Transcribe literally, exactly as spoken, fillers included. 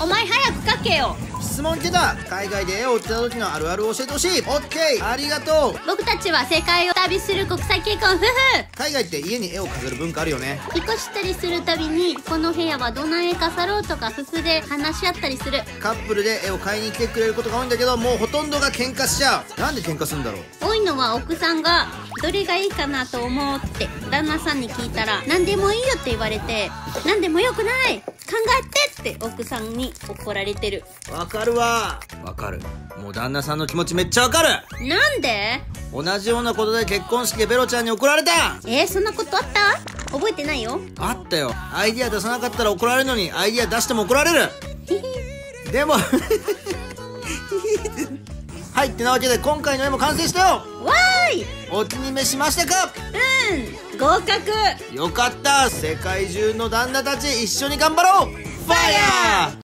お前早く書けよ。 質問来てた。海外で絵を売ってた時のあるあるを教えてほしい。オッケー、ありがとう。 僕たちは世界を旅する国際結婚夫婦。 海外って家に絵を飾る文化あるよね。 引っ越したりするたびにこの部屋はどない飾ろうとか夫婦で話し合ったりする。 カップルで絵を買いに来てくれることが多いんだけど、もうほとんどが喧嘩しちゃう。なんで喧嘩するんだろう。 多いのは奥さんがどれがいいかなと思うって旦那さんに聞いたら何でもいいよって言われて、何でもよくない考えてって奥さんに怒られてる。 わかるわ。わかる。もう旦那さんの気持ちめっちゃわかる。 なんで？ 同じようなことで結婚式でベロちゃんに怒られた。 えー、そんなことあった？覚えてないよ。 あったよ。アイディア出さなかったら怒られるのに、アイディア出しても怒られる。でもはい、ってなわけで今回の絵も完成したよ。 わーい。 お気に召しましたか？ うん、合格。 よかった。世界中の旦那たち一緒に頑張ろう。ファイヤー。